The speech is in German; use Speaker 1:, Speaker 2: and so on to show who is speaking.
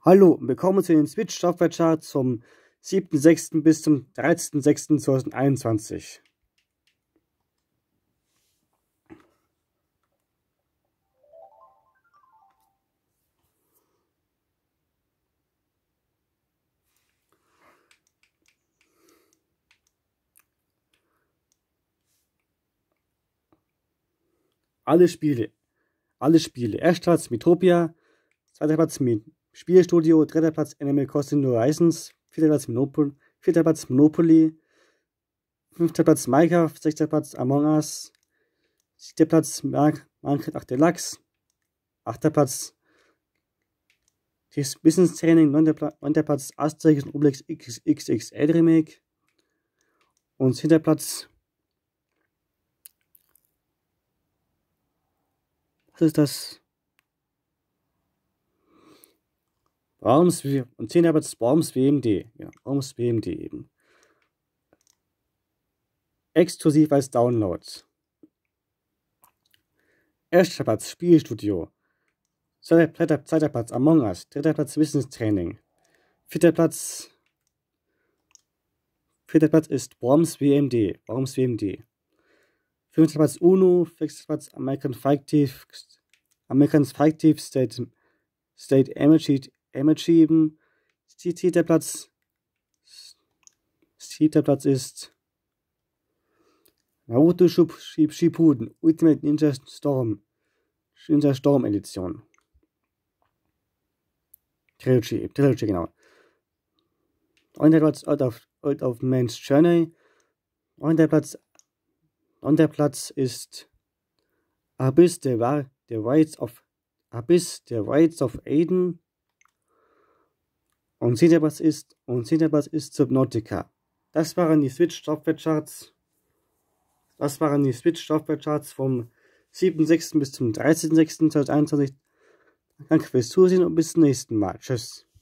Speaker 1: Hallo und willkommen zu den Switch Software Charts vom 7.6. bis zum 13.6.2021. Alle Spiele. Erster Platz Metropia, zweiter Platz Spielstudio, dritter Platz Animal Crossing New Horizons, vierter Platz Monopoly, fünfter Platz Minecraft, sechster Platz Among Us, siebter Platz Minecraft 8 Deluxe, achter Platz Business Training, neunter Platz Asterix und Obelix XXL Remake und zehnter Platz, was ist das? Worms und 10 Platz Worms WMD. Ja, Worms WMD eben. Exklusiv als Download. Erster Platz Spielstudio. Zweiter Platz Among Us. Dritter Platz Business Training. Vierter Platz ist Worms WMD. Fünfter Platz UNO. Sechster Platz American Fight Thief State Energy eben. Siebter Platz ist Naruto Shippuden Ultimate Ninja Storm Edition. Trilogy, genau. 9. Platz Out of Man's Journey. 9. Platz ist Abyss, The Rights of Aiden. Und 10. Platz ist Subnautica. Das waren die Switch Software Charts. vom 7.6. bis zum 13.6.2021. Danke fürs Zusehen und bis zum nächsten Mal. Tschüss.